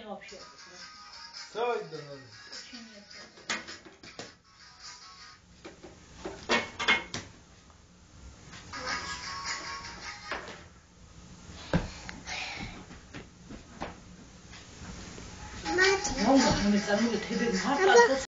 вообще. Стой, да надо. Мама, мы там мы тебе мама